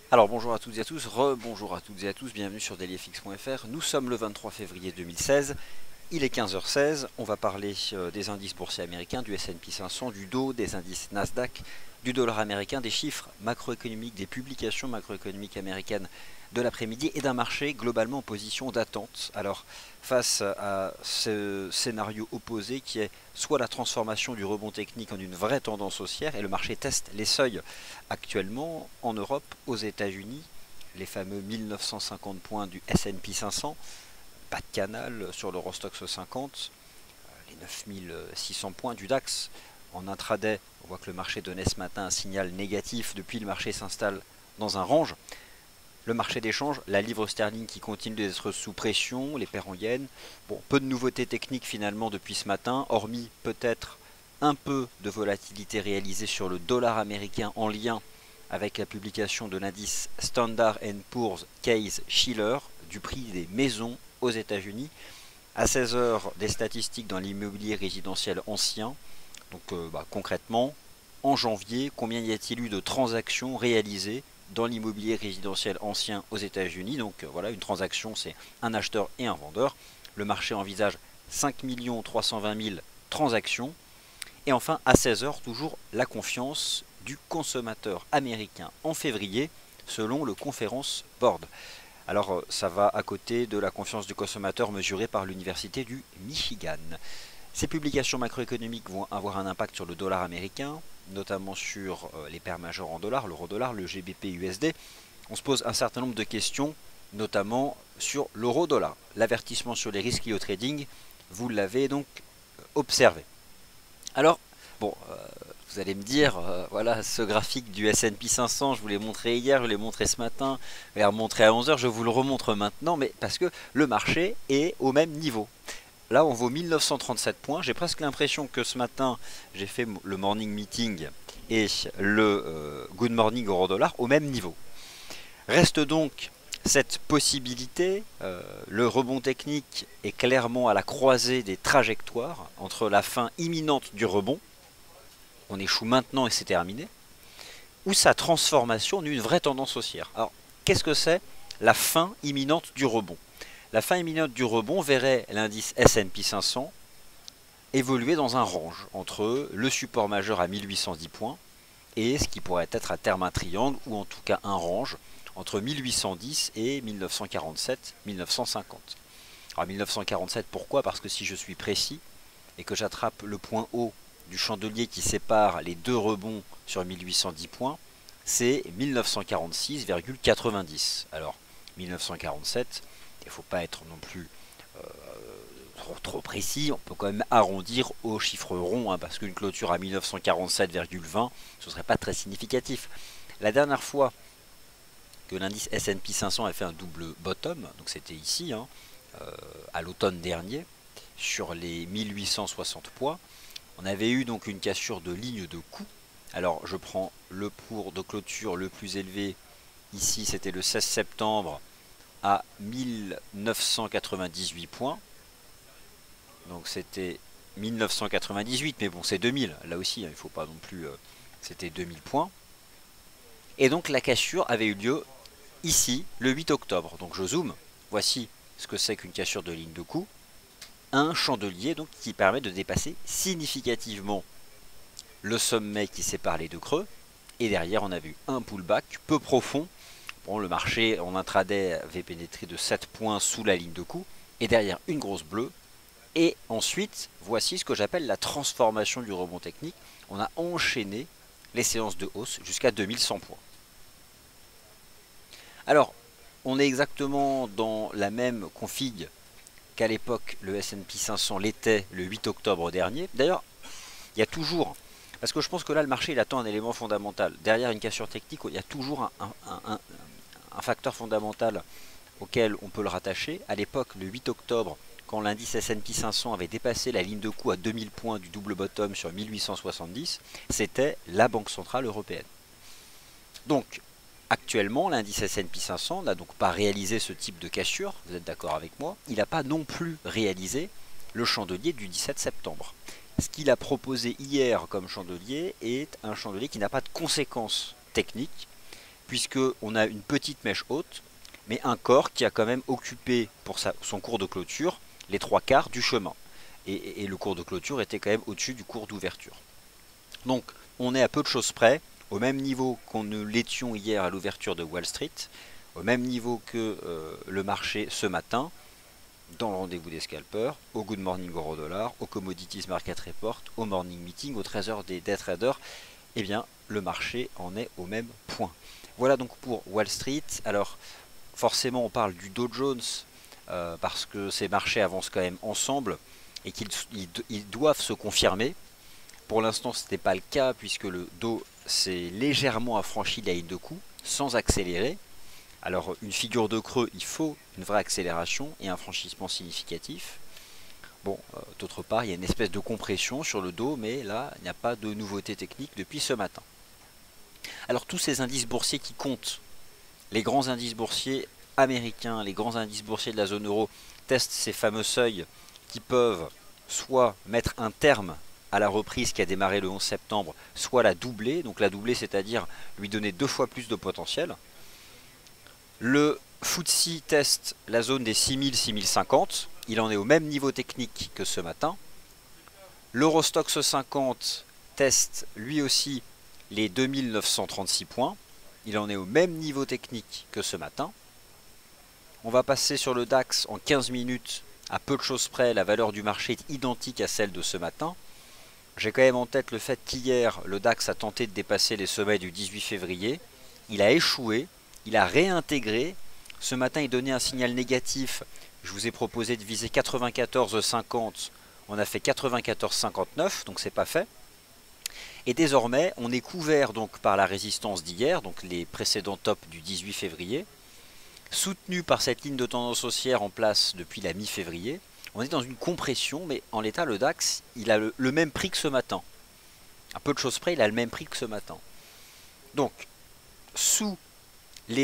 Alors bonjour à toutes et à tous, rebonjour à toutes et à tous, bienvenue sur dailyfx.fr. Nous sommes le 23 février 2016, il est 15h16, on va parler des indices boursiers américains, du S&P 500, du Dow, des indices Nasdaq, du dollar américain, des chiffres macroéconomiques, des publications macroéconomiques américaines de l'après-midi et d'un marché globalement en position d'attente. Alors face à ce scénario opposé qui est soit la transformation du rebond technique en une vraie tendance haussière, et le marché teste les seuils actuellement en Europe, aux États-Unis, les fameux 1950 points du S&P 500, pas de canal sur l'Eurostoxx 50, les 9600 points du DAX. En intraday, on voit que le marché donnait ce matin un signal négatif. Depuis, le marché s'installe dans un range. Le marché d'échange, la livre sterling qui continue d'être sous pression, les paires en yens. Bon, peu de nouveautés techniques finalement depuis ce matin, hormis peut-être un peu de volatilité réalisée sur le dollar américain en lien avec la publication de l'indice Standard & Poor's Case-Shiller du prix des maisons aux États-Unis. À 16h, des statistiques dans l'immobilier résidentiel ancien. Donc concrètement, en janvier, combien y a-t-il eu de transactions réalisées dans l'immobilier résidentiel ancien aux États-Unis? Donc voilà, une transaction, c'est un acheteur et un vendeur. Le marché envisage 5 320 000 transactions. Et enfin, à 16h, toujours la confiance du consommateur américain en février, selon le Conference Board. Alors ça va à côté de la confiance du consommateur mesurée par l'Université du Michigan. Ces publications macroéconomiques vont avoir un impact sur le dollar américain, notamment sur les paires majeures en dollars, l'euro-dollar, le GBP USD. On se pose un certain nombre de questions, notamment sur l'euro-dollar. L'avertissement sur les risques liés au trading, vous l'avez donc observé. Alors, bon, vous allez me dire, voilà, ce graphique du S&P 500, je vous l'ai montré hier, je l'ai montré ce matin, je l'ai remontré à 11h, je vous le remontre maintenant, mais parce que le marché est au même niveau. Là, on vaut 1937 points. J'ai presque l'impression que ce matin, j'ai fait le morning meeting et le good morning euro dollar au même niveau. Reste donc cette possibilité, le rebond technique est clairement à la croisée des trajectoires entre la fin imminente du rebond, on échoue maintenant et c'est terminé, ou sa transformation en une vraie tendance haussière. Alors, qu'est-ce que c'est la fin imminente du rebond? La fin imminente du rebond verrait l'indice S&P 500 évoluer dans un range entre le support majeur à 1810 points et ce qui pourrait être à terme un triangle ou en tout cas un range entre 1810 et 1947-1950. Alors 1947 pourquoi? Parce que si je suis précis et que j'attrape le point haut du chandelier qui sépare les deux rebonds sur 1810 points, c'est 1946,90. Alors 1947, il ne faut pas être non plus trop précis, on peut quand même arrondir au chiffre rond, parce qu'une clôture à 1947,20, ce ne serait pas très significatif. La dernière fois que l'indice S&P 500 a fait un double bottom, donc c'était ici, à l'automne dernier, sur les 1860 points, on avait eu donc une cassure de ligne de coup. Alors je prends le cours de clôture le plus élevé, ici c'était le 16 septembre à 1998 points. Donc c'était 1998, mais bon c'est 2000, là aussi il ne faut pas non plus, c'était 2000 points. Et donc la cassure avait eu lieu ici le 8 octobre. Donc je zoome, voici ce que c'est qu'une cassure de ligne de coup. Un chandelier donc qui permet de dépasser significativement le sommet qui sépare les deux creux. Et derrière on a vu un pullback peu profond. Bon, le marché en intraday avait pénétré de 7 points sous la ligne de coup. Et derrière une grosse bleue. Et ensuite, voici ce que j'appelle la transformation du rebond technique. On a enchaîné les séances de hausse jusqu'à 2100 points. Alors, on est exactement dans la même config qu'à l'époque le S&P 500 l'était le 8 octobre dernier. D'ailleurs, il y a toujours, parce que je pense que là le marché il attend un élément fondamental. Derrière une cassure technique, il y a toujours un facteur fondamental auquel on peut le rattacher. À l'époque, le 8 octobre, quand l'indice S&P 500 avait dépassé la ligne de coup à 2000 points du double bottom sur 1870, c'était la Banque Centrale Européenne. Donc, actuellement, l'indice S&P 500 n'a donc pas réalisé ce type de cassure, vous êtes d'accord avec moi. Il n'a pas non plus réalisé le chandelier du 17 septembre. Ce qu'il a proposé hier comme chandelier est un chandelier qui n'a pas de conséquences techniques, puisqu'on a une petite mèche haute, mais un corps qui a quand même occupé pour son cours de clôture les 3/4 du chemin. Et le cours de clôture était quand même au-dessus du cours d'ouverture. Donc on est à peu de choses près, au même niveau qu'on ne l'étions hier à l'ouverture de Wall Street, au même niveau que le marché ce matin, dans le rendez-vous des scalpers, au Good Morning Euro-Dollar, au Commodities Market Report, au Morning Meeting, au 13h des day traders, eh bien le marché en est au même point. Voilà donc pour Wall Street. Alors forcément on parle du Dow Jones parce que ces marchés avancent quand même ensemble et qu'ils doivent se confirmer. Pour l'instant ce n'était pas le cas puisque le Dow s'est légèrement affranchi de la ligne de coup sans accélérer. Alors une figure de creux, il faut une vraie accélération et un franchissement significatif. Bon, d'autre part, il y a une espèce de compression sur le dos, mais là, il n'y a pas de nouveauté technique depuis ce matin. Alors tous ces indices boursiers qui comptent, les grands indices boursiers américains, les grands indices boursiers de la zone euro, testent ces fameux seuils qui peuvent soit mettre un terme à la reprise qui a démarré le 11 septembre, soit la doubler, donc la doubler c'est-à-dire lui donner 2 fois plus de potentiel. Le FTSE teste la zone des 6000-6050, il en est au même niveau technique que ce matin. L'Eurostoxx 50 teste lui aussi les 2936 points, il en est au même niveau technique que ce matin. On va passer sur le DAX en 15 minutes, à peu de choses près, la valeur du marché est identique à celle de ce matin. J'ai quand même en tête le fait qu'hier, le DAX a tenté de dépasser les sommets du 18 février, il a échoué. Il a réintégré. Ce matin, il donnait un signal négatif. Je vous ai proposé de viser 94,50. On a fait 94,59, donc c'est pas fait. Et désormais, on est couvert donc par la résistance d'hier, donc les précédents tops du 18 février, soutenu par cette ligne de tendance haussière en place depuis la mi-février. On est dans une compression, mais en l'état, le DAX, il a le même prix que ce matin. À peu de choses près, il a le même prix que ce matin. Donc, sous les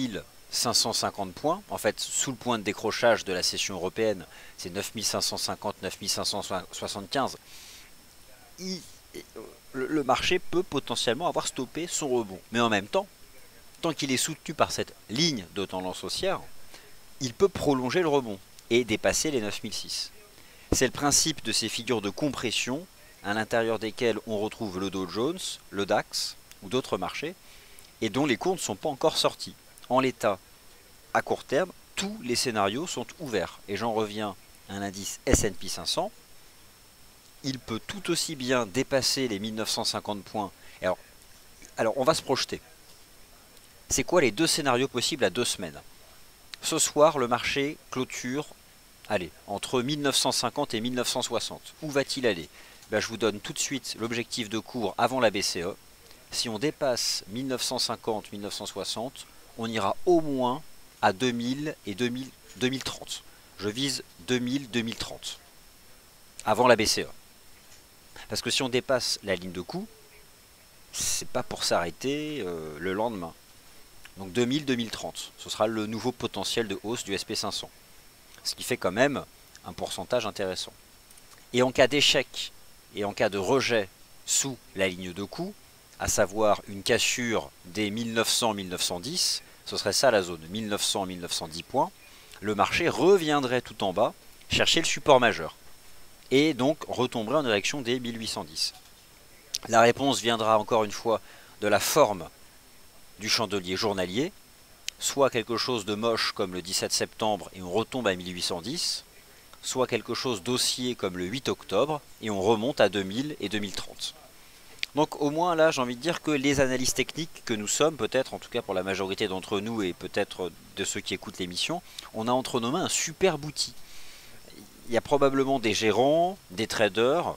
9550 points, en fait sous le point de décrochage de la session européenne, c'est 9550, 9575, le marché peut potentiellement avoir stoppé son rebond. Mais en même temps, tant qu'il est soutenu par cette ligne de tendance haussière, il peut prolonger le rebond et dépasser les 9006. C'est le principe de ces figures de compression à l'intérieur desquelles on retrouve le Dow Jones, le DAX ou d'autres marchés, et dont les cours ne sont pas encore sortis. En l'état, à court terme, tous les scénarios sont ouverts. Et j'en reviens à un indice S&P 500. Il peut tout aussi bien dépasser les 1950 points. Alors on va se projeter. C'est quoi les deux scénarios possibles à 2 semaines? Ce soir, le marché clôture, allez, entre 1950 et 1960. Où va-t-il aller? Je vous donne tout de suite l'objectif de cours avant la BCE. Si on dépasse 1950-1960, on ira au moins à 2000 et 2030. Je vise 2000-2030, avant la BCE. Parce que si on dépasse la ligne de coup, c'est pas pour s'arrêter le lendemain. Donc 2000-2030, ce sera le nouveau potentiel de hausse du SP500. Ce qui fait quand même un pourcentage intéressant. Et en cas d'échec et en cas de rejet sous la ligne de coup, à savoir une cassure des 1900-1910, ce serait ça la zone, 1900-1910 points, le marché reviendrait tout en bas, chercher le support majeur, et donc retomberait en direction des 1810. La réponse viendra encore une fois de la forme du chandelier journalier, soit quelque chose de moche comme le 17 septembre et on retombe à 1810, soit quelque chose d'haussier comme le 8 octobre et on remonte à 2000 et 2030. Donc au moins là j'ai envie de dire que les analystes techniques que nous sommes, peut-être en tout cas pour la majorité d'entre nous et peut-être de ceux qui écoutent l'émission, on a entre nos mains un superbe outil. Il y a probablement des gérants, des traders,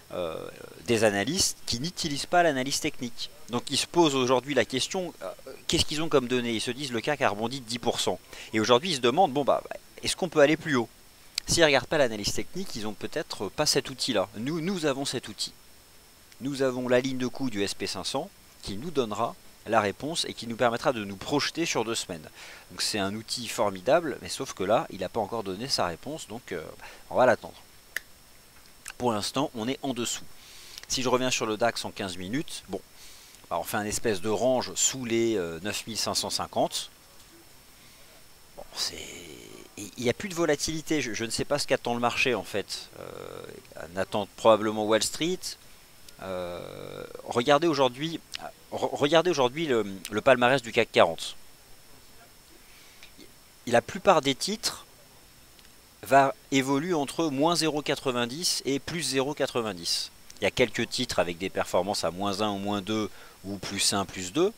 des analystes qui n'utilisent pas l'analyse technique. Donc ils se posent aujourd'hui la question, qu'est-ce qu'ils ont comme données? Ils se disent le CAC a rebondi de 10%. Et aujourd'hui ils se demandent, bon est-ce qu'on peut aller plus haut? S'ils ne regardent pas l'analyse technique, ils n'ont peut-être pas cet outil-là. Nous avons cet outil. Nous avons la ligne de coup du SP500 qui nous donnera la réponse et qui nous permettra de nous projeter sur 2 semaines. Donc c'est un outil formidable, mais sauf que là, il n'a pas encore donné sa réponse, donc on va l'attendre. Pour l'instant, on est en dessous. Si je reviens sur le DAX en 15 minutes, bon, Alors, on fait un espèce de range sous les 9550. Bon, il n'y a plus de volatilité. Je ne sais pas ce qu'attend le marché en fait. On attend probablement Wall Street. Regardez aujourd'hui le palmarès du CAC 40. La plupart des titres évoluent entre moins 0,90 et plus 0,90. Il y a quelques titres avec des performances à moins 1 ou moins 2 ou plus 1, plus 2.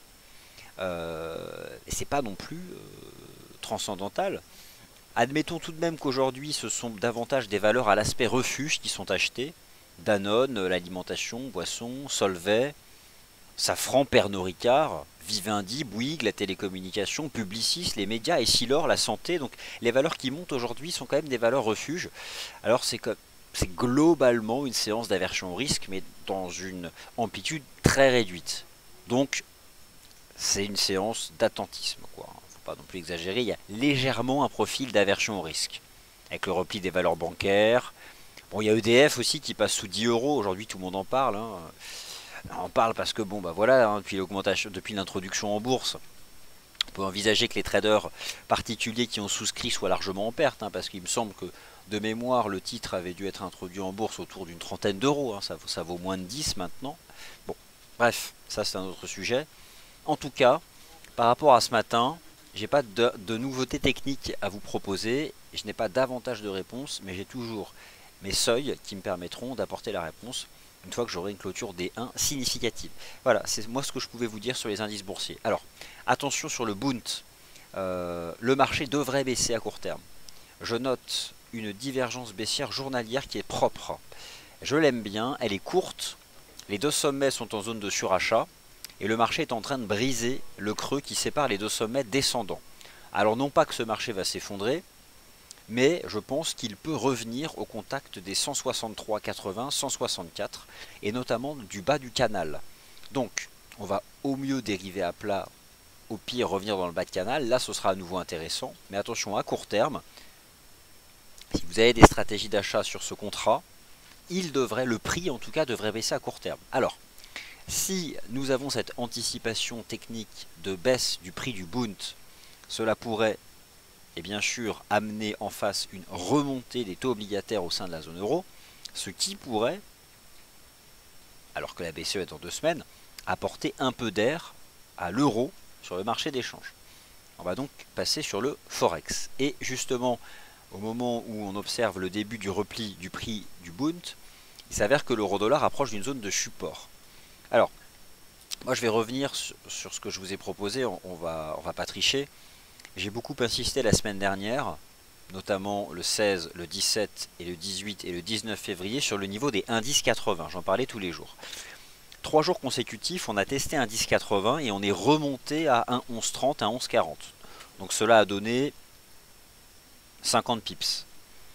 Et c'est pas non plus transcendantal. Admettons tout de même qu'aujourd'hui ce sont davantage des valeurs à l'aspect refuge qui sont achetées. Danone, l'alimentation, Boisson, Solvay, Safran, Pernod Ricard, Vivendi, Bouygues, la télécommunication, Publicis, les médias, et Essilor, la santé. Donc les valeurs qui montent aujourd'hui sont quand même des valeurs refuges. Alors c'est globalement une séance d'aversion au risque, mais dans une amplitude très réduite. Donc c'est une séance d'attentisme, quoi. Faut pas non plus exagérer. Il y a légèrement un profil d'aversion au risque, avec le repli des valeurs bancaires. Bon, il y a EDF aussi qui passe sous 10 euros. Aujourd'hui, tout le monde en parle. On en parle parce que bon, bah voilà, depuis l'introduction en bourse, on peut envisager que les traders particuliers qui ont souscrit soient largement en perte, parce qu'il me semble que de mémoire, le titre avait dû être introduit en bourse autour d'une trentaine d'euros. Ça vaut moins de 10 maintenant. Bon, bref, ça c'est un autre sujet. En tout cas, par rapport à ce matin, j'ai pas de nouveautés techniques à vous proposer. Je n'ai pas davantage de réponses, mais j'ai toujours mes seuils qui me permettront d'apporter la réponse une fois que j'aurai une clôture des 1 significative. Voilà, c'est moi ce que je pouvais vous dire sur les indices boursiers. Alors, attention sur le Bund. Le marché devrait baisser à court terme. Je note une divergence baissière journalière qui est propre. Je l'aime bien, elle est courte. Les deux sommets sont en zone de surachat. Et le marché est en train de briser le creux qui sépare les deux sommets descendants. Alors non pas que ce marché va s'effondrer, mais je pense qu'il peut revenir au contact des 163,80, 164, et notamment du bas du canal. Donc, on va au mieux dériver à plat, au pire revenir dans le bas de canal. Là, ce sera à nouveau intéressant, mais attention, à court terme, si vous avez des stratégies d'achat sur ce contrat, le prix en tout cas devrait baisser à court terme. Alors, si nous avons cette anticipation technique de baisse du prix du Bund, cela pourrait et bien sûr amener en face une remontée des taux obligataires au sein de la zone euro, ce qui pourrait, alors que la BCE est dans 2 semaines, apporter un peu d'air à l'euro sur le marché d'échange. On va donc passer sur le Forex. Et justement, au moment où on observe le début du repli du prix du Bund, il s'avère que l'euro-dollar approche d'une zone de support. Alors, moi je vais revenir sur ce que je vous ai proposé, on va pas tricher. J'ai beaucoup insisté la semaine dernière, notamment le 16, le 17 et le 18 et le 19 février sur le niveau des indices 80. J'en parlais tous les jours. 3 jours consécutifs, on a testé indice 80 et on est remonté à 1,1130, 1,1140. Donc cela a donné 50 pips.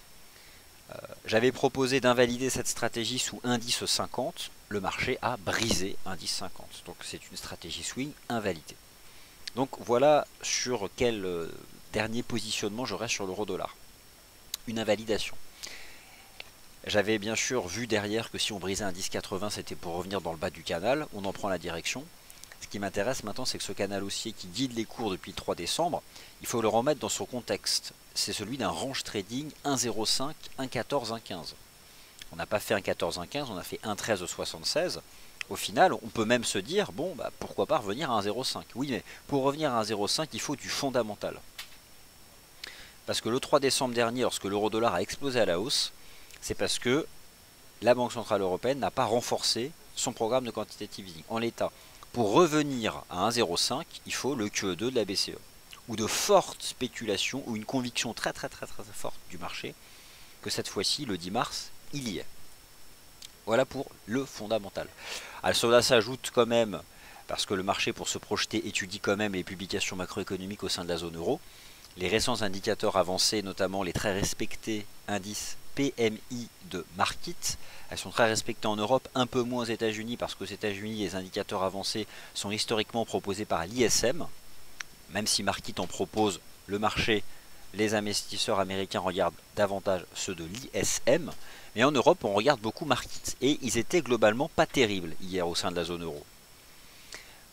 J'avais proposé d'invalider cette stratégie sous indice 50. Le marché a brisé indice 50. Donc c'est une stratégie swing invalidée. Donc voilà sur quel dernier positionnement je reste sur l'euro-dollar. Une invalidation. J'avais bien sûr vu derrière que si on brisait un 10,80 c'était pour revenir dans le bas du canal. On en prend la direction. Ce qui m'intéresse maintenant c'est que ce canal haussier qui guide les cours depuis le 3 décembre, il faut le remettre dans son contexte. C'est celui d'un range trading 1,05, 1,14, 1,15. On n'a pas fait 1,14, 1,15, on a fait 1,13,76. Au final, on peut même se dire, bon, bah, pourquoi pas revenir à 1,05. Oui, mais pour revenir à 1,05, il faut du fondamental. Parce que le 3 décembre dernier, lorsque l'euro-dollar a explosé à la hausse, c'est parce que la Banque Centrale Européenne n'a pas renforcé son programme de quantitative easing. En l'état, pour revenir à 1,05, il faut le QE2 de la BCE. Ou de fortes spéculations, ou une conviction très forte du marché, que cette fois-ci, le 10 mars, il y est. Voilà pour le fondamental. À cela s'ajoute quand même, parce que le marché pour se projeter étudie quand même les publications macroéconomiques au sein de la zone euro, les récents indicateurs avancés, notamment les très respectés indices PMI de Markit, elles sont très respectées en Europe, un peu moins aux États-Unis, parce qu'aux États-Unis les indicateurs avancés sont historiquement proposés par l'ISM, même si Markit en propose, le marché, les investisseurs américains regardent davantage ceux de l'ISM, mais en Europe on regarde beaucoup Markit, et ils étaient globalement pas terribles hier au sein de la zone euro.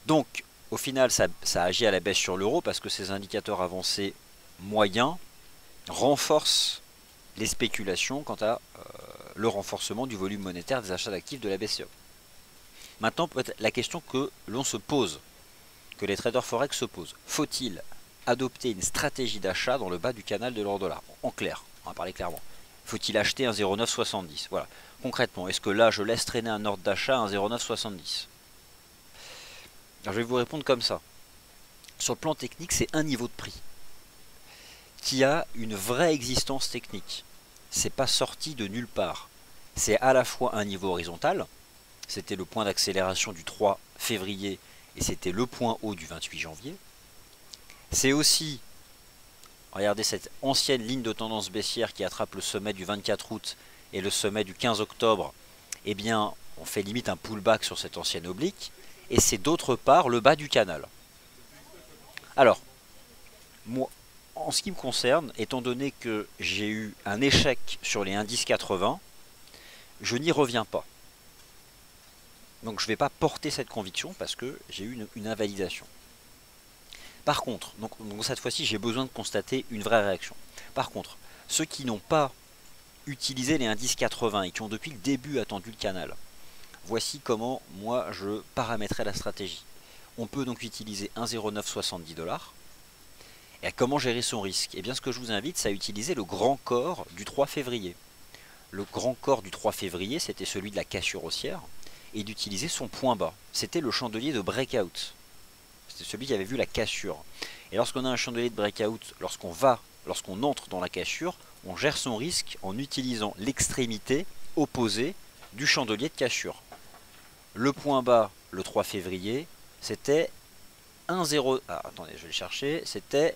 Donc, au final, ça agit à la baisse sur l'euro parce que ces indicateurs avancés moyens renforcent les spéculations quant à le renforcement du volume monétaire des achats d'actifs de la BCE. Maintenant, peut-être la question que l'on se pose, que les traders forex se posent, faut-il adopter une stratégie d'achat dans le bas du canal de l'euro-dollar? En clair, on va parler clairement. Faut-il acheter un 0,970? Voilà. Concrètement, est-ce que là, je laisse traîner un ordre d'achat à un 0,970? Alors, je vais vous répondre comme ça. Sur le plan technique, c'est un niveau de prix qui a une vraie existence technique. C'est pas sorti de nulle part. C'est à la fois un niveau horizontal, c'était le point d'accélération du 3 février et c'était le point haut du 28 janvier. C'est aussi, regardez cette ancienne ligne de tendance baissière qui attrape le sommet du 24 août et le sommet du 15 octobre. Eh bien, on fait limite un pullback sur cette ancienne oblique. Et c'est d'autre part le bas du canal. Alors, moi, en ce qui me concerne, étant donné que j'ai eu un échec sur les indices 80, je n'y reviens pas. Donc je ne vais pas porter cette conviction parce que j'ai eu une invalidation. Par contre, donc cette fois-ci, j'ai besoin de constater une vraie réaction. Par contre, ceux qui n'ont pas utilisé les indices 80 et qui ont depuis le début attendu le canal, voici comment moi je paramétrais la stratégie. On peut donc utiliser 1,0970 $. Et comment gérer son risque? Eh bien ce que je vous invite, c'est à utiliser le grand corps du 3 février. Le grand corps du 3 février, c'était celui de la cassure haussière, et d'utiliser son point bas. C'était le chandelier de breakout. C'était celui qui avait vu la cassure. Et lorsqu'on a un chandelier de breakout, lorsqu'on entre dans la cassure, on gère son risque en utilisant l'extrémité opposée du chandelier de cassure. Le point bas, le 3 février, c'était 1,0... Ah, attendez, je vais le chercher. C'était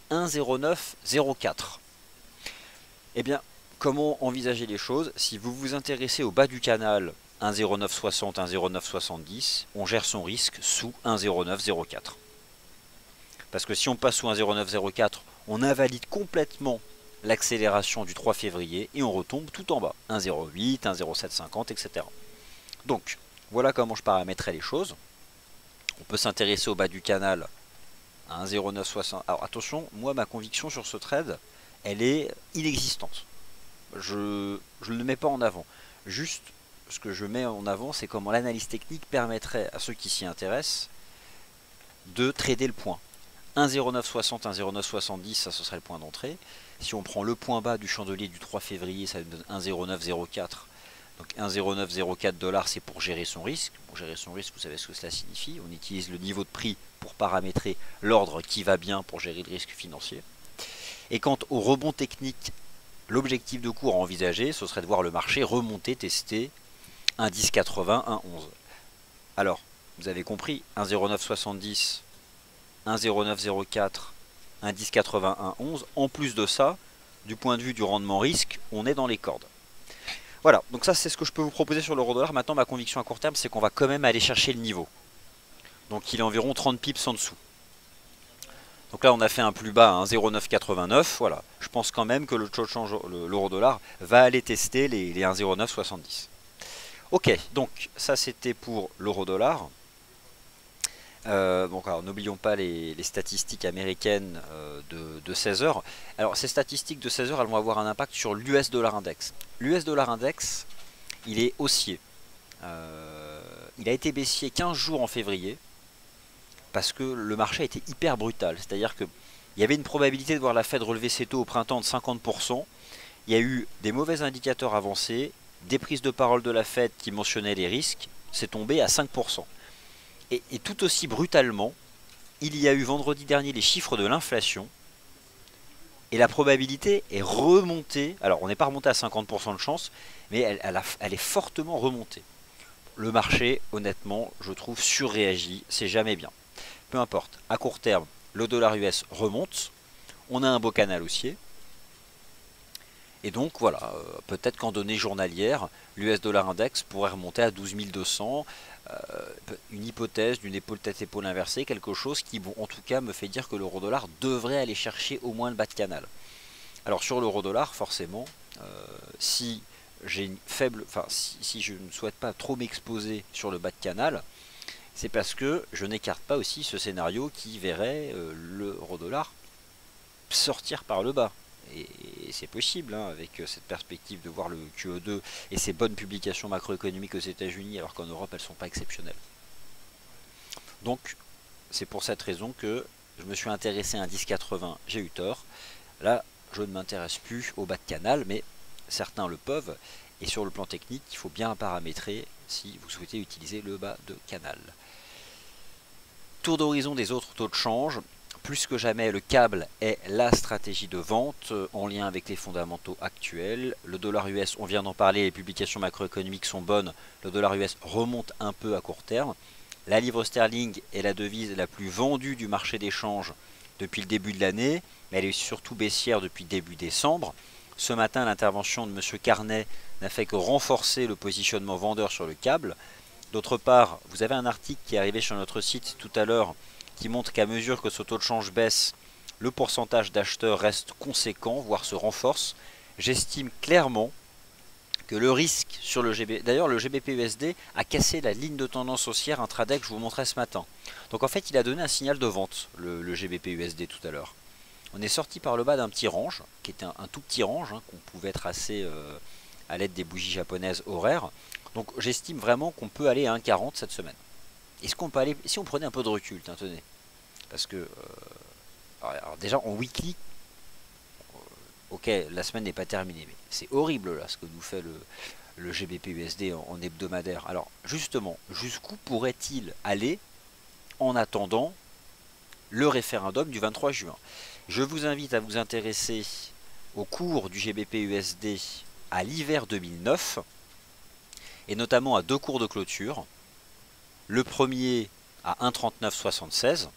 1,0904. Eh bien, comment envisager les choses? Si vous vous intéressez au bas du canal, 1,0960, 1,0970, on gère son risque sous 1,0904. Parce que si on passe sous 1,0904, on invalide complètement l'accélération du 3 février et on retombe tout en bas. 1,08, 1,0750, etc. Donc, voilà comment je paramétrais les choses. On peut s'intéresser au bas du canal à 1,0960. Alors attention, moi ma conviction sur ce trade, elle est inexistante. Je ne le mets pas en avant. Juste, ce que je mets en avant, c'est comment l'analyse technique permettrait à ceux qui s'y intéressent de trader le point. 1,0960, 1,0970, ça ce serait le point d'entrée. Si on prend le point bas du chandelier du 3 février, ça nous donne 1,0904. Donc 1,0904 $, c'est pour gérer son risque. Pour gérer son risque, vous savez ce que cela signifie. On utilise le niveau de prix pour paramétrer l'ordre qui va bien pour gérer le risque financier. Et quant au rebond technique, l'objectif de cours à envisager, ce serait de voir le marché remonter, tester un 10,80, un 11. Alors, vous avez compris, 1,0970, 1,0904, un 10,80, un 11. En plus de ça, du point de vue du rendement risque, on est dans les cordes. Voilà, donc ça c'est ce que je peux vous proposer sur l'euro-dollar. Maintenant, ma conviction à court terme, c'est qu'on va quand même aller chercher le niveau. Donc il est environ 30 pips en dessous. Donc là, on a fait un plus bas à 1,0989. Voilà, je pense quand même que l'euro-dollar va aller tester les 1,0970. Ok, donc ça c'était pour l'euro-dollar. Donc alors n'oublions pas les statistiques américaines de 16 heures. Alors ces statistiques de 16 heures, elles vont avoir un impact sur l'US dollar index. L'US dollar index, il est haussier. Il a été baissier 15 jours en février parce que le marché a été hyper brutal. C'est-à-dire qu'il y avait une probabilité de voir la Fed relever ses taux au printemps de 50%. Il y a eu des mauvais indicateurs avancés, des prises de parole de la Fed qui mentionnaient les risques, c'est tombé à 5%. Et tout aussi brutalement, il y a eu vendredi dernier les chiffres de l'inflation, et la probabilité est remontée. Alors on n'est pas remonté à 50% de chance, mais elle est fortement remontée. Le marché, honnêtement, je trouve surréagit, c'est jamais bien. Peu importe, à court terme, le dollar US remonte, on a un beau canal haussier, et donc voilà, peut-être qu'en données journalières, l'US dollar index pourrait remonter à 12 200, une hypothèse d'une épaule tête épaule inversée, quelque chose qui en tout cas me fait dire que l'euro dollar devrait aller chercher au moins le bas de canal. Alors sur l'euro dollar, forcément, si j'ai une faible, si je ne souhaite pas trop m'exposer sur le bas de canal, c'est parce que je n'écarte pas aussi ce scénario qui verrait l'euro-dollar sortir par le bas. Et c'est possible, hein, avec cette perspective de voir le QE2 et ces bonnes publications macroéconomiques aux États-Unis, alors qu'en Europe elles ne sont pas exceptionnelles. Donc c'est pour cette raison que je me suis intéressé à un 10,80, j'ai eu tort. Là, je ne m'intéresse plus au bas de canal, mais certains le peuvent. Et sur le plan technique, il faut bien paramétrer si vous souhaitez utiliser le bas de canal. Tour d'horizon des autres taux de change. Plus que jamais, le câble est la stratégie de vente en lien avec les fondamentaux actuels. Le dollar US, on vient d'en parler, les publications macroéconomiques sont bonnes. Le dollar US remonte un peu à court terme. La livre sterling est la devise la plus vendue du marché des changes depuis le début de l'année, mais elle est surtout baissière depuis début décembre. Ce matin, l'intervention de M. Carnet n'a fait que renforcer le positionnement vendeur sur le câble. D'autre part, vous avez un article qui est arrivé sur notre site tout à l'heure qui montre qu'à mesure que ce taux de change baisse, le pourcentage d'acheteurs reste conséquent, voire se renforce. J'estime clairement que le risque sur le GBP... D'ailleurs, le GBP-USD a cassé la ligne de tendance haussière intraday que je vous montrais ce matin. Donc en fait, il a donné un signal de vente, le GBP-USD tout à l'heure. On est sorti par le bas d'un petit range, qui était un tout petit range, hein, qu'on pouvait tracer à l'aide des bougies japonaises horaires. Donc j'estime vraiment qu'on peut aller à 1,40 cette semaine. Est-ce qu'on peut aller, si on prenait un peu de recul, tenez, parce que alors déjà en weekly, ok, la semaine n'est pas terminée, mais c'est horrible là ce que nous fait le GBP-USD en hebdomadaire. Alors justement, jusqu'où pourrait-il aller en attendant le référendum du 23 juin? Je vous invite à vous intéresser au cours du GBP-USD à l'hiver 2009, et notamment à deux cours de clôture. Le premier à 1,3976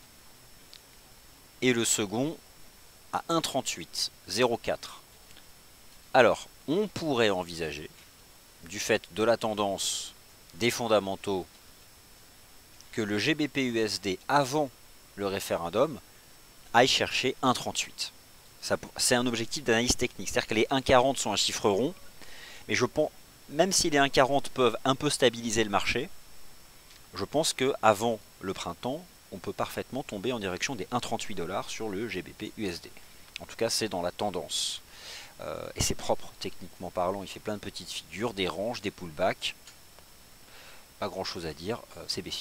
et le second à 1,3804. Alors, on pourrait envisager, du fait de la tendance des fondamentaux, que le GBP-USD avant le référendum aille chercher 1,38. C'est un objectif d'analyse technique, c'est-à-dire que les 1,40 sont un chiffre rond, mais je pense, même si les 1,40 peuvent un peu stabiliser le marché, je pense qu'avant le printemps, on peut parfaitement tomber en direction des 1,38 $ sur le GBP-USD. En tout cas, c'est dans la tendance. Et c'est propre, techniquement parlant. Il fait plein de petites figures, des ranges, des pullbacks. Pas grand-chose à dire, c'est baissier.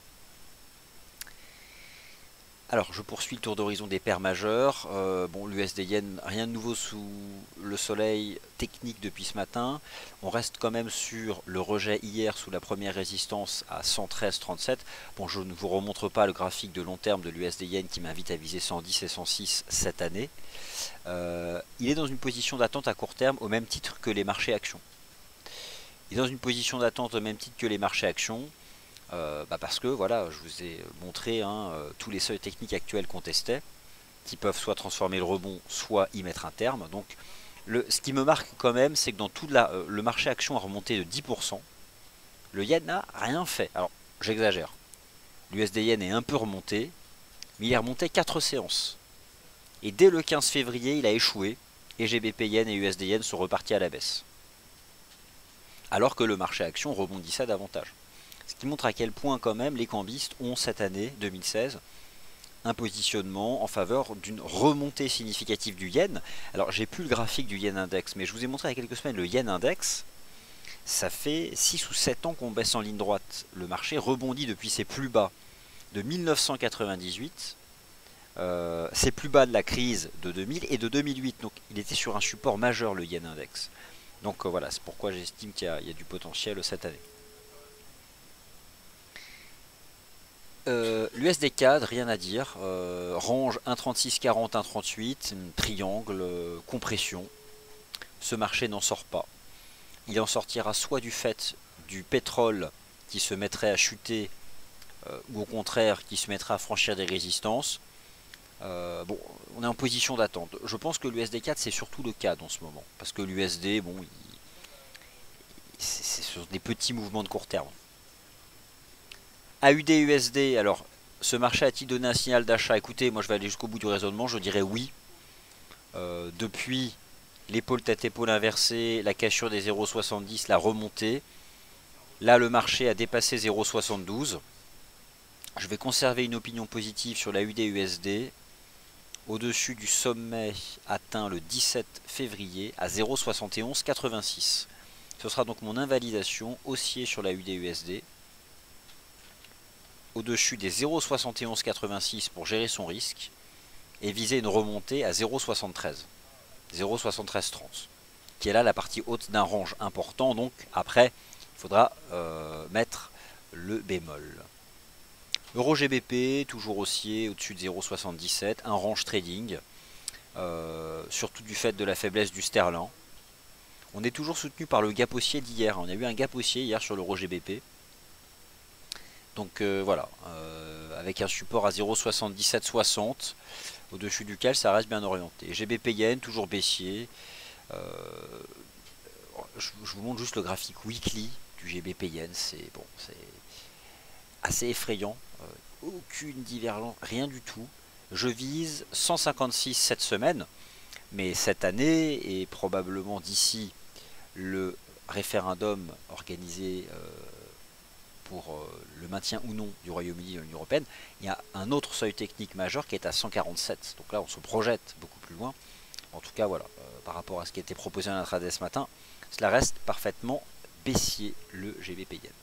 Alors, je poursuis le tour d'horizon des paires majeures. Bon, l'USD-Yen, rien de nouveau sous le soleil technique depuis ce matin. On reste quand même sur le rejet hier sous la première résistance à 113,37. Bon, je ne vous remontre pas le graphique de long terme de l'USD-Yen qui m'invite à viser 110 et 106 cette année. Il est dans une position d'attente à court terme au même titre que les marchés actions. Il est dans une position d'attente au même titre que les marchés actions. Parce que voilà, je vous ai montré tous les seuils techniques actuels qu'on testait, qui peuvent soit transformer le rebond, soit y mettre un terme. Donc ce qui me marque quand même, c'est que dans tout le marché action a remonté de 10%. Le yen n'a rien fait. Alors j'exagère. L'USD yen est un peu remonté, mais il est remonté 4 séances. Et dès le 15 février, il a échoué, et GBP yen et USD yen sont repartis à la baisse. Alors que le marché action rebondissait davantage. Ce qui montre à quel point quand même les cambistes ont cette année 2016 un positionnement en faveur d'une remontée significative du yen. Alors j'ai plus le graphique du yen index, mais je vous ai montré il y a quelques semaines le yen index. Ça fait 6 ou 7 ans qu'on baisse en ligne droite. Le marché rebondit depuis ses plus bas de 1998, ses plus bas de la crise de 2000 et de 2008. Donc il était sur un support majeur le yen index. Donc voilà, c'est pourquoi j'estime qu'il y a du potentiel cette année. L'USD CAD, rien à dire, range 1,3640, 1,38, triangle, compression. Ce marché n'en sort pas. Il en sortira soit du fait du pétrole qui se mettrait à chuter, ou au contraire qui se mettrait à franchir des résistances. Bon, on est en position d'attente. Je pense que l'USD CAD c'est surtout le CAD en ce moment, parce que l'USD, bon, c'est sur des petits mouvements de court terme. AUD-USD, alors ce marché a-t-il donné un signal d'achat? Écoutez, moi je vais aller jusqu'au bout du raisonnement, je dirais oui. Depuis l'épaule tête-épaule inversée, la cassure des 0,70, la remontée. Là le marché a dépassé 0,72. Je vais conserver une opinion positive sur la UD-USD au-dessus du sommet atteint le 17 février à 0,7186. Ce sera donc mon invalidation haussier sur la UD-USD au-dessus des 0,7186 pour gérer son risque et viser une remontée à 0,73. 0,7330 qui est là la partie haute d'un range important. Donc après il faudra mettre le bémol. Euro GBP toujours haussier au-dessus de 0,77, un range trading, surtout du fait de la faiblesse du sterling. On est toujours soutenu par le gap haussier d'hier. On a eu un gap haussier hier sur l'euro GBP. Donc voilà, avec un support à 0,7760, au-dessus duquel ça reste bien orienté. GBP Yen toujours baissier. Je vous montre juste le graphique weekly du GBP Yen. C'est bon, c'est assez effrayant. Aucune divergence, rien du tout. Je vise 156 cette semaine, mais cette année et probablement d'ici le référendum organisé pour le maintien ou non du Royaume-Uni dans l'Union Européenne, il y a un autre seuil technique majeur qui est à 147. Donc là, on se projette beaucoup plus loin. En tout cas, voilà, par rapport à ce qui a été proposé en intraday ce matin, cela reste parfaitement baissier, le GBP Yen.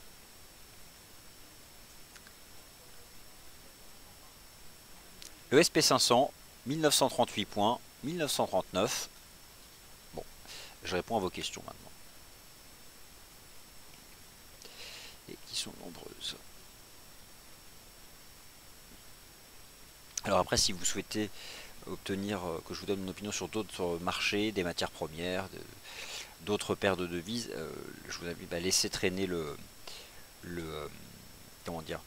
Le SP500, 1938 points, 1939. Bon, je réponds à vos questions maintenant. Et qui sont nombreuses. Alors après, si vous souhaitez obtenir que je vous donne mon opinion sur d'autres marchés, des matières premières, d'autres paires de devises, je vous invite à laisser traîner comment dire,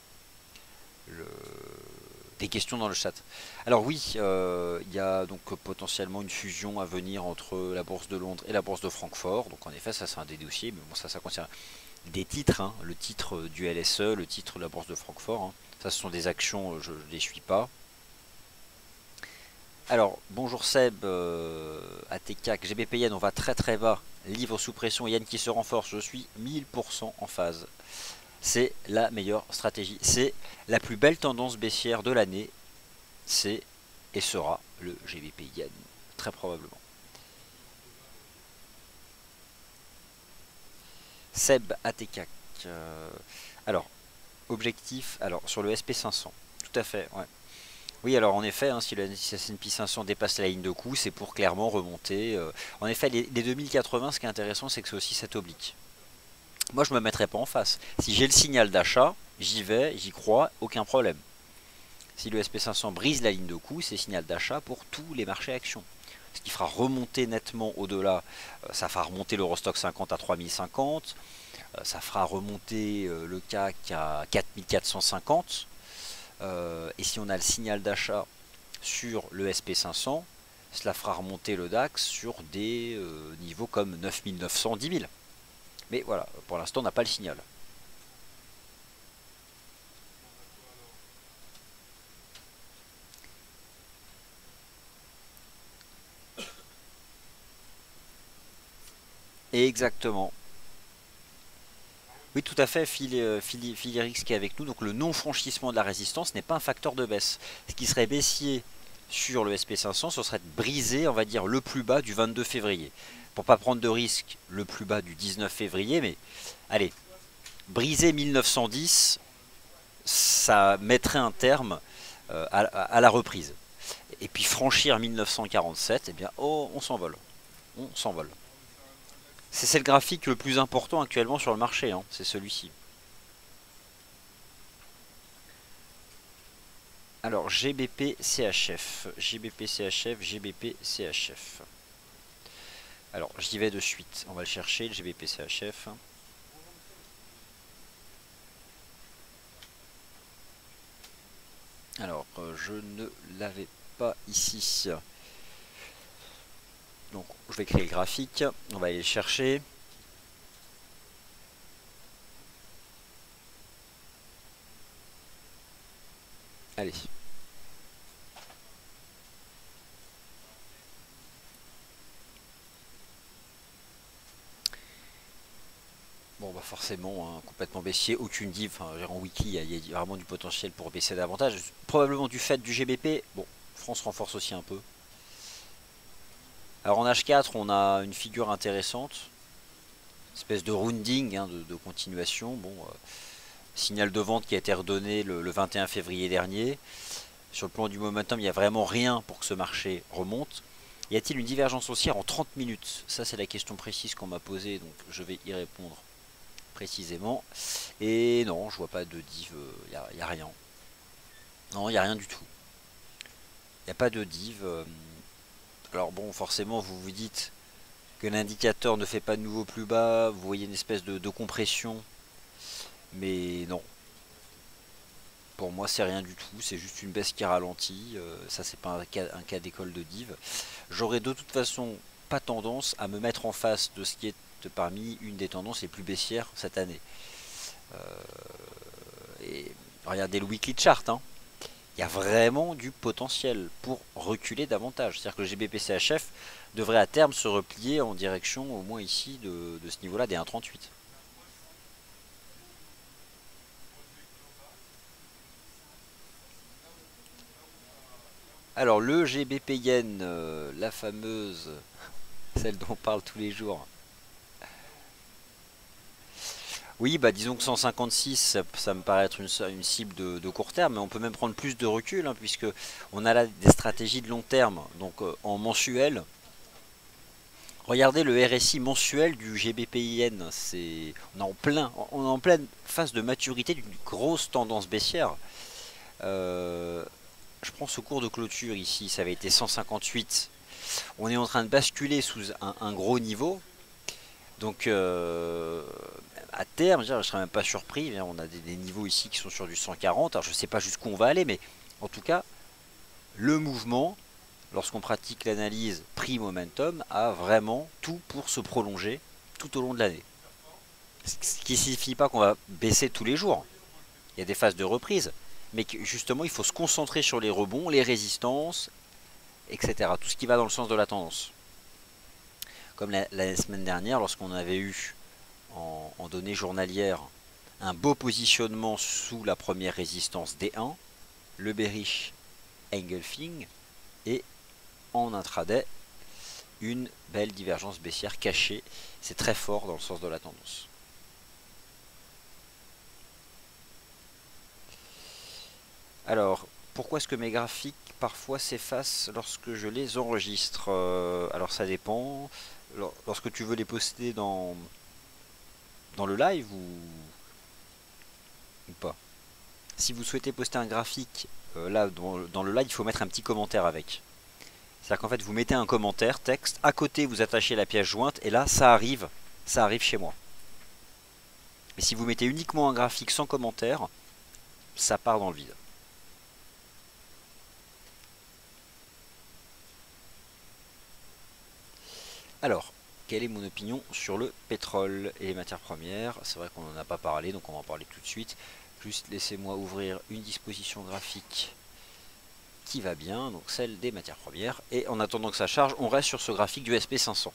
des questions dans le chat. Alors oui, il y a donc potentiellement une fusion à venir entre la bourse de Londres et la bourse de Francfort. Donc en effet, ça c'est un des dossiers, mais bon, ça concerne des titres, hein, le titre du LSE, le titre de la bourse de Francfort. Hein. Ça, ce sont des actions, je ne les suis pas. Alors, bonjour Seb, ATK, GBP Yen, on va très très bas. Livre sous pression, Yen qui se renforce, je suis 1000% en phase. C'est la meilleure stratégie. C'est la plus belle tendance baissière de l'année. C'est et sera le GBP Yen, très probablement. Seb ATK. Alors, objectif, alors sur le SP500, tout à fait, ouais. Oui, alors en effet, hein, si le S&P 500 dépasse la ligne de coup, c'est pour clairement remonter. En effet, les 2080, ce qui est intéressant, c'est que c'est aussi cet oblique. Moi, je ne me mettrai pas en face. Si j'ai le signal d'achat, j'y vais, j'y crois, aucun problème. Si le SP500 brise la ligne de coup, c'est signal d'achat pour tous les marchés actions. Ce qui fera remonter nettement au-delà, ça fera remonter l'Eurostock 50 à 3050, ça fera remonter le CAC à 4450. Et si on a le signal d'achat sur le SP500, cela fera remonter le DAX sur des niveaux comme 9900, 10 000. Mais voilà, pour l'instant on n'a pas le signal. Et exactement. Oui, tout à fait, Philirix qui est avec nous. Donc le non-franchissement de la résistance n'est pas un facteur de baisse. Ce qui serait baissier sur le SP500, ce serait de briser, on va dire, le plus bas du 22 février. Pour pas prendre de risque, le plus bas du 19 février, mais allez, briser 1910, ça mettrait un terme à la reprise. Et puis franchir 1947, eh bien, oh, on s'envole. On s'envole. C'est le graphique le plus important actuellement sur le marché, hein, c'est celui-ci. Alors, GBP CHF, GBP CHF, GBP CHF. Alors, j'y vais de suite. On va le chercher, le GBP CHF. Alors, je ne l'avais pas ici. Donc, je vais créer le graphique. On va aller le chercher. Allez. Bon, va forcément hein, complètement baissier, aucune div, enfin, en weekly il y a vraiment du potentiel pour baisser davantage, probablement du fait du GBP, bon, France renforce aussi un peu. Alors en H4 on a une figure intéressante, espèce de rounding hein, de continuation, bon, signal de vente qui a été redonné le 21 février dernier. Sur le plan du momentum, il n'y a vraiment rien pour que ce marché remonte. Y a-t-il une divergence haussière en 30 minutes? Ça c'est la question précise qu'on m'a posée, donc je vais y répondre précisément. Et non, je vois pas de div, il n'y a rien. Non, il n'y a rien du tout. Il n'y a pas de div. Alors bon, forcément, vous vous dites que l'indicateur ne fait pas de nouveau plus bas. Vous voyez une espèce de compression. Mais non. Pour moi, c'est rien du tout. C'est juste une baisse qui ralentit. Ça, c'est pas un cas d'école de div. J'aurais de toute façon pas tendance à me mettre en face de ce qui est parmi une des tendances les plus baissières cette année. Et regardez le weekly chart. Hein. Il y a vraiment du potentiel pour reculer davantage. C'est-à-dire que le GBP-CHF devrait à terme se replier en direction au moins ici de ce niveau-là des 1,38. Alors le GBP Yen, la fameuse, celle dont on parle tous les jours. Oui, bah disons que 156, ça me paraît être une cible de court terme, mais on peut même prendre plus de recul, hein, puisque on a là des stratégies de long terme, donc en mensuel. Regardez le RSI mensuel du GBP-IN, on est en pleine phase de maturité d'une grosse tendance baissière. Je prends ce cours de clôture ici, ça avait été 158. On est en train de basculer sous un gros niveau. Donc à terme, je ne serais même pas surpris. On a des niveaux ici qui sont sur du 140. Alors je ne sais pas jusqu'où on va aller, mais en tout cas, le mouvement, lorsqu'on pratique l'analyse prix-momentum, a vraiment tout pour se prolonger tout au long de l'année. Ce qui ne signifie pas qu'on va baisser tous les jours. Il y a des phases de reprise, mais que justement, il faut se concentrer sur les rebonds, les résistances, etc. Tout ce qui va dans le sens de la tendance. Comme la semaine dernière, lorsqu'on avait eu en données journalières un beau positionnement sous la première résistance D1, le bearish engulfing, et en intraday, une belle divergence baissière cachée. C'est très fort dans le sens de la tendance. Alors, pourquoi est-ce que mes graphiques parfois s'effacent lorsque je les enregistre? Alors ça dépend. Lorsque tu veux les poster dans le live ou pas. Si vous souhaitez poster un graphique là dans le live, il faut mettre un petit commentaire avec. C'est-à-dire qu'en fait vous mettez un commentaire, texte, à côté vous attachez la pièce jointe et là ça arrive chez moi. Mais si vous mettez uniquement un graphique sans commentaire, ça part dans le vide. Alors, quelle est mon opinion sur le pétrole et les matières premières? C'est vrai qu'on n'en a pas parlé, donc on va en parler tout de suite. Juste laissez-moi ouvrir une disposition graphique qui va bien, donc celle des matières premières. Et en attendant que ça charge, on reste sur ce graphique du SP500.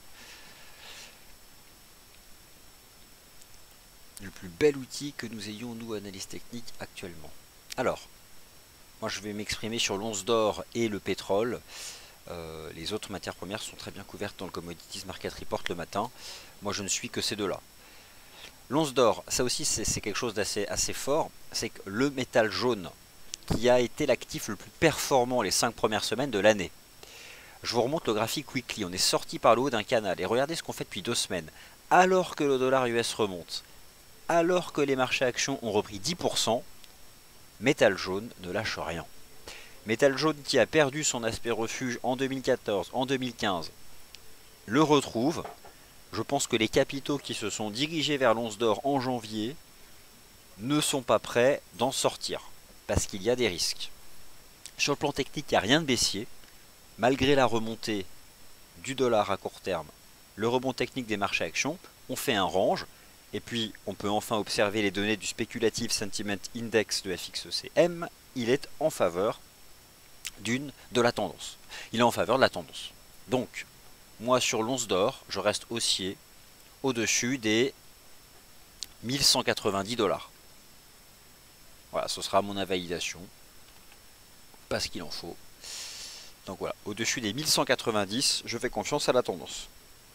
Le plus bel outil que nous ayons, nous, analystes techniques, actuellement. Alors, moi je vais m'exprimer sur l'once d'or et le pétrole. Les autres matières premières sont très bien couvertes dans le Commodities Market Report le matin. Moi je ne suis que ces deux-là. L'once d'or, ça aussi c'est quelque chose d'assez fort. C'est que le métal jaune, qui a été l'actif le plus performant les 5 premières semaines de l'année. Je vous remonte le graphique weekly. On est sorti par le haut d'un canal. Et regardez ce qu'on fait depuis 2 semaines. Alors que le dollar US remonte, alors que les marchés actions ont repris 10%, métal jaune ne lâche rien. Métal jaune qui a perdu son aspect refuge en 2014, en 2015, le retrouve. Je pense que les capitaux qui se sont dirigés vers l'once d'or en janvier ne sont pas prêts d'en sortir, parce qu'il y a des risques. Sur le plan technique, il n'y a rien de baissier, malgré la remontée du dollar à court terme, le rebond technique des marchés actions, on fait un range, et puis on peut enfin observer les données du Speculative Sentiment Index de FXECM, il est en faveur de la tendance. Il est en faveur de la tendance. Donc, moi sur l'once d'or, je reste haussier au-dessus des 1190 $. Voilà, ce sera mon invalidation. Pas ce qu'il en faut. Donc voilà, au-dessus des 1190, je fais confiance à la tendance.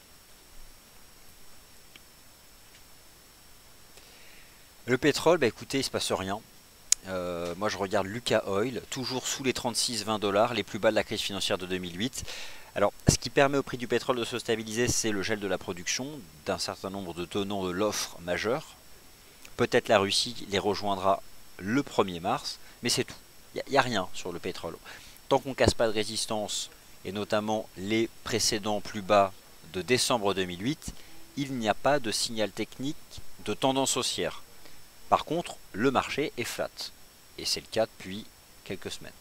Le pétrole, bah écoutez, il se passe rien. Moi je regarde Lucas Oil, toujours sous les 36-20 $, les plus bas de la crise financière de 2008. Alors, ce qui permet au prix du pétrole de se stabiliser, c'est le gel de la production d'un certain nombre de tenants de l'offre majeure. Peut-être la Russie les rejoindra le 1er mars, mais c'est tout. Il n'y a rien sur le pétrole. Tant qu'on ne casse pas de résistance, et notamment les précédents plus bas de décembre 2008, il n'y a pas de signal technique de tendance haussière. Par contre, le marché est flat. Et c'est le cas depuis quelques semaines.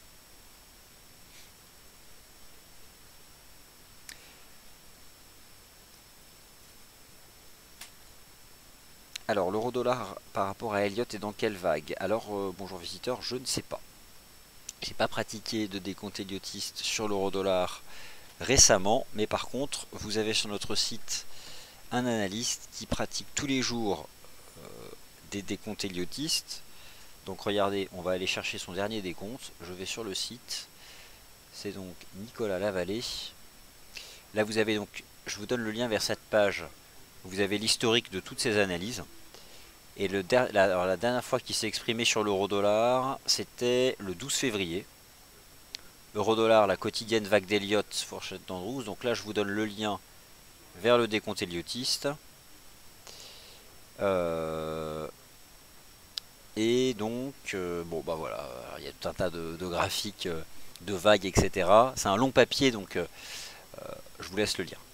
Alors, l'euro-dollar par rapport à Elliott est dans quelle vague? Alors, bonjour visiteur, je ne sais pas. J'ai pas pratiqué de décompte elliottiste sur l'euro-dollar récemment, mais par contre, vous avez sur notre site un analyste qui pratique tous les jours des décomptes elliotistes. Donc regardez, on va aller chercher son dernier décompte. Je vais sur le site. C'est donc Nicolas Lavallée. Là vous avez donc, je vous donne le lien vers cette page. Vous avez l'historique de toutes ces analyses. Et la dernière fois qu'il s'est exprimé sur l'euro-dollar, c'était le 12 février. Euro-dollar, la quotidienne vague d'Elliott, fourchette d'Andrews. Donc là je vous donne le lien vers le décompte elliotiste. Et donc, bon bah voilà, il y a tout un tas de graphiques, de vagues, etc. C'est un long papier, donc je vous laisse le lire.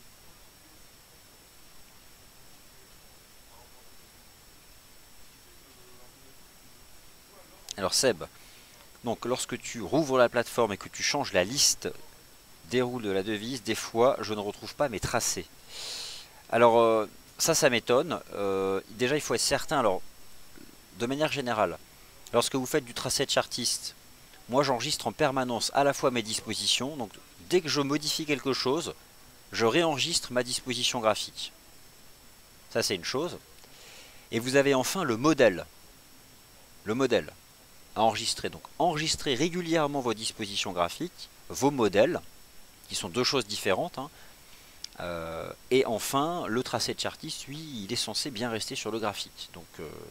Alors Seb, donc lorsque tu rouvres la plateforme et que tu changes la liste des roules de la devise, des fois je ne retrouve pas mes tracés. Alors ça m'étonne. Déjà il faut être certain, alors de manière générale, lorsque vous faites du tracé de chartiste, moi j'enregistre en permanence à la fois mes dispositions, donc dès que je modifie quelque chose, je réenregistre ma disposition graphique. Ça c'est une chose. Et vous avez enfin le modèle. Le modèle à enregistrer. Donc enregistrez régulièrement vos dispositions graphiques, vos modèles, qui sont deux choses différentes. Et enfin, le tracé de chartiste, lui, il est censé bien rester sur le graphique. Donc,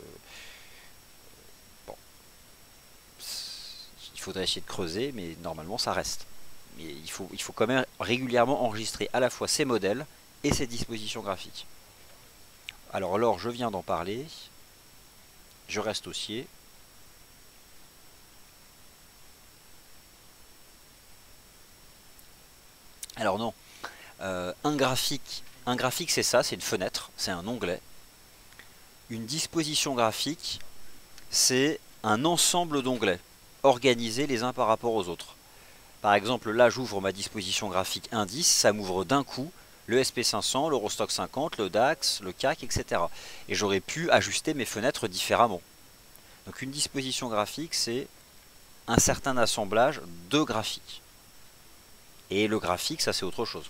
bon, il faudrait essayer de creuser, mais normalement ça reste. Mais il faut quand même régulièrement enregistrer à la fois ces modèles et ces dispositions graphiques. Alors l'or, je viens d'en parler. Je reste haussier. Alors non, un graphique c'est ça, c'est une fenêtre, c'est un onglet. Une disposition graphique, c'est un ensemble d'onglets, organisés les uns par rapport aux autres. Par exemple, là j'ouvre ma disposition graphique indice, ça m'ouvre d'un coup le SP500, l'Eurostock 50, le DAX, le CAC, etc. Et j'aurais pu ajuster mes fenêtres différemment. Donc une disposition graphique, c'est un certain assemblage de graphiques. Et le graphique, ça c'est autre chose.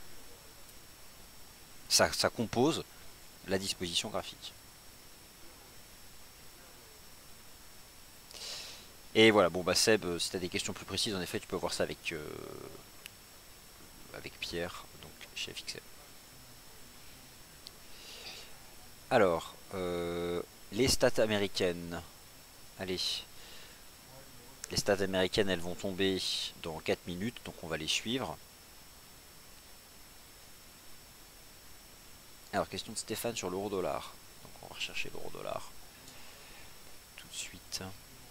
Ça compose la disposition graphique. Et voilà, bon bah Seb, si tu as des questions plus précises, en effet, tu peux voir ça avec Pierre, donc chez FXM. Alors, les stats américaines. Allez. Les stats américaines, elles vont tomber dans 4 minutes, donc on va les suivre. Alors, question de Stéphane sur l'euro-dollar. Donc on va rechercher l'euro-dollar tout de suite.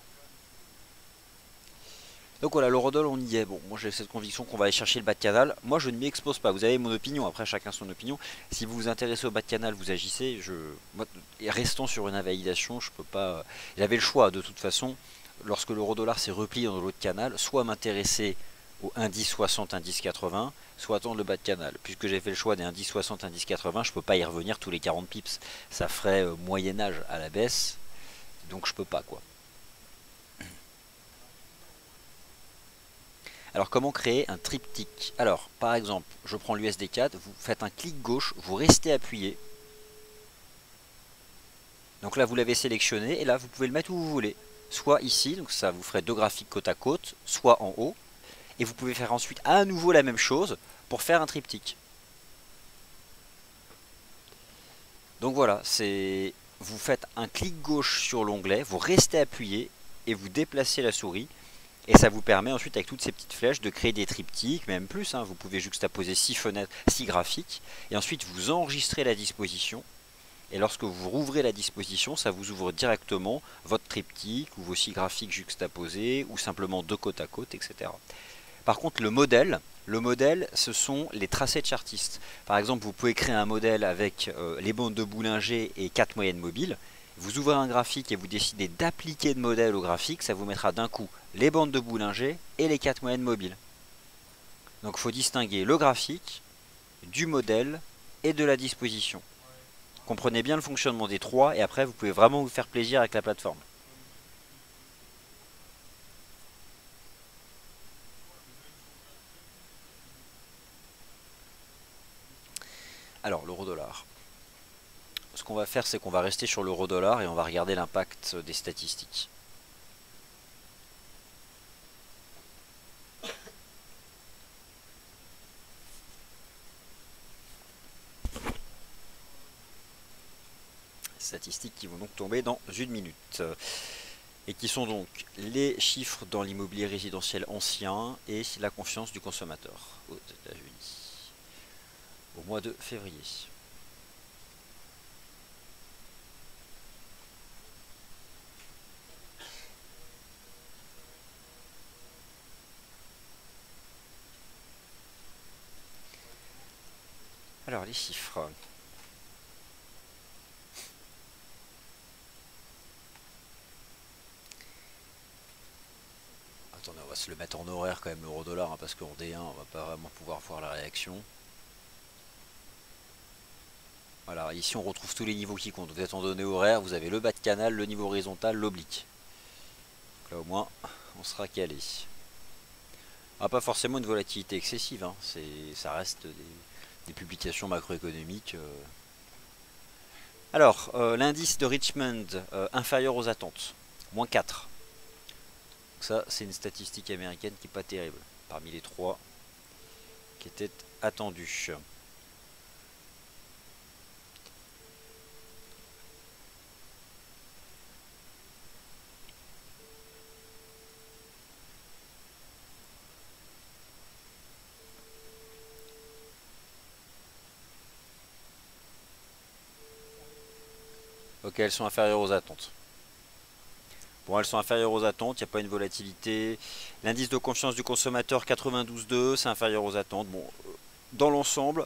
Donc voilà, l'eurodoll, on y est. Bon, moi j'ai cette conviction qu'on va aller chercher le bas de canal. Moi je ne m'y expose pas, vous avez mon opinion, après chacun son opinion. Si vous vous intéressez au bas de canal, vous agissez. Moi, restant sur une invalidation, je peux pas... J'avais le choix de toute façon, lorsque l'euro-dollar s'est replié dans l'autre canal, soit m'intéresser au indice 60, indice 80, soit attendre le bas de canal. Puisque j'ai fait le choix des indices 60, indice 80, je peux pas y revenir tous les 40 pips. Ça ferait moyen-âge à la baisse, donc je peux pas quoi. Alors comment créer un triptyque? Alors par exemple, je prends l'USD4, vous faites un clic gauche, vous restez appuyé. Donc là, vous l'avez sélectionné et là, vous pouvez le mettre où vous voulez. Soit ici, donc ça vous ferait deux graphiques côte à côte, soit en haut. Et vous pouvez faire ensuite à nouveau la même chose pour faire un triptyque. Donc voilà, c'est vous faites un clic gauche sur l'onglet, vous restez appuyé et vous déplacez la souris. Et ça vous permet ensuite, avec toutes ces petites flèches, de créer des triptyques, même plus. Vous pouvez juxtaposer 6 fenêtres, 6 graphiques. Et ensuite, vous enregistrez la disposition. Et lorsque vous rouvrez la disposition, ça vous ouvre directement votre triptyque ou vos 6 graphiques juxtaposés ou simplement de côte à côte, etc. Par contre, le modèle, ce sont les tracés de chartistes. Par exemple, vous pouvez créer un modèle avec les bandes de Boulanger et 4 moyennes mobiles. Vous ouvrez un graphique et vous décidez d'appliquer le modèle au graphique, ça vous mettra d'un coup les bandes de Boulanger et les 4 moyennes mobiles. Donc il faut distinguer le graphique du modèle et de la disposition. Comprenez bien le fonctionnement des trois et après vous pouvez vraiment vous faire plaisir avec la plateforme. Alors l'euro-dollar. Ce qu'on va faire, c'est qu'on va rester sur l'euro-dollar et on va regarder l'impact des statistiques. Statistiques qui vont donc tomber dans une minute. Et qui sont donc les chiffres dans l'immobilier résidentiel ancien et la confiance du consommateur aux États-Unis au mois de février. Alors les chiffres. Attendez, on va se le mettre en horaire quand même l'euro-dollar, parce qu'en D1 on va pas vraiment pouvoir voir la réaction. Voilà, ici on retrouve tous les niveaux qui comptent. Vous êtes en données horaires, vous avez le bas de canal, le niveau horizontal, l'oblique. Là au moins on sera calé. Pas forcément une volatilité excessive, ça reste des publications macroéconomiques. Alors, l'indice de Richmond inférieur aux attentes, moins 4. Donc ça, c'est une statistique américaine qui n'est pas terrible, parmi les trois qui étaient attendus. Ok, elles sont inférieures aux attentes. Bon, elles sont inférieures aux attentes, il n'y a pas une volatilité. L'indice de confiance du consommateur 92,2, c'est inférieur aux attentes. Bon, dans l'ensemble,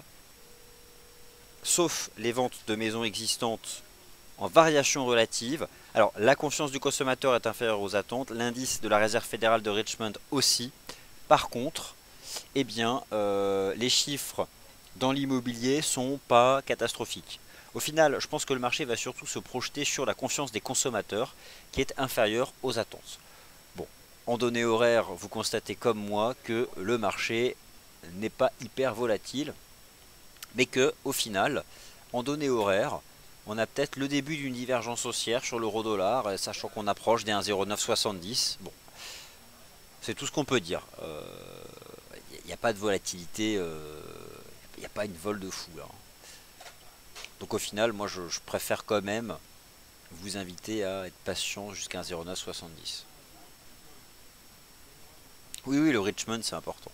sauf les ventes de maisons existantes en variation relative. Alors, la confiance du consommateur est inférieure aux attentes. L'indice de la Réserve fédérale de Richmond aussi. Par contre, eh bien, les chiffres dans l'immobilier sont pas catastrophiques. Au final, je pense que le marché va surtout se projeter sur la confiance des consommateurs qui est inférieure aux attentes. Bon, en données horaires, vous constatez comme moi que le marché n'est pas hyper volatile, mais que au final, en données horaires, on a peut-être le début d'une divergence haussière sur l'euro-dollar, sachant qu'on approche des 1,0970. Bon, c'est tout ce qu'on peut dire. Il n'y a pas de volatilité, il n'y a pas une vol de fou là. Donc au final, moi je préfère quand même vous inviter à être patient jusqu'à 1,0970. Oui, oui, le Richmond c'est important.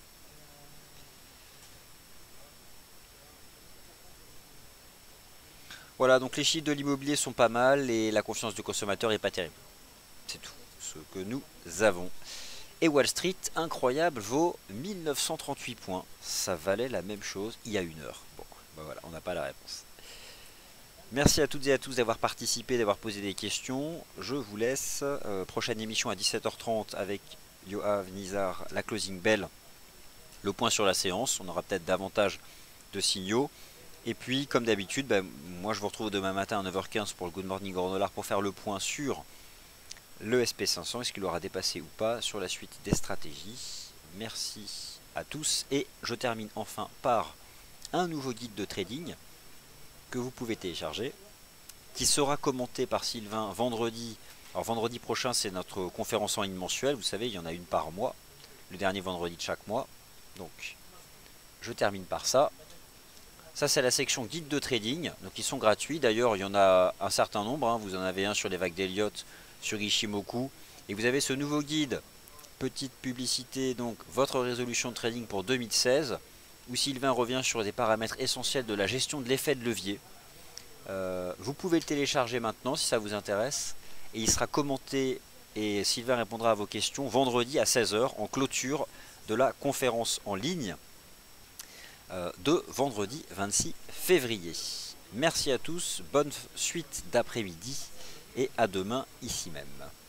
Voilà, donc les chiffres de l'immobilier sont pas mal et la confiance du consommateur est pas terrible. C'est tout ce que nous avons. Et Wall Street, incroyable, vaut 1938 points. Ça valait la même chose il y a une heure. Bon, ben voilà, on n'a pas la réponse. Merci à toutes et à tous d'avoir participé, d'avoir posé des questions. Je vous laisse. Prochaine émission à 17h30 avec Yoav, Nizar, la closing bell, le point sur la séance. On aura peut-être davantage de signaux. Et puis, comme d'habitude, moi je vous retrouve demain matin à 9h15 pour le Good Morning Euro-Dollar pour faire le point sur le SP500. Est-ce qu'il aura dépassé ou pas sur la suite des stratégies. Merci à tous. Et je termine enfin par un nouveau guide de trading que vous pouvez télécharger qui sera commenté par Sylvain vendredi. Alors vendredi prochain, c'est notre conférence en ligne mensuelle. Vous savez, il y en a une par mois, le dernier vendredi de chaque mois. Donc, je termine par ça. Ça, c'est la section guide de trading. Donc, ils sont gratuits. D'ailleurs, il y en a un certain nombre, hein. Vous en avez un sur les vagues d'Elliott, sur Ishimoku. Et vous avez ce nouveau guide, petite publicité, donc votre résolution de trading pour 2016, où Sylvain revient sur des paramètres essentiels de la gestion de l'effet de levier. Vous pouvez le télécharger maintenant si ça vous intéresse. Et il sera commenté et Sylvain répondra à vos questions vendredi à 16 h en clôture de la conférence en ligne de vendredi 26 février. Merci à tous, bonne suite d'après-midi et à demain ici même.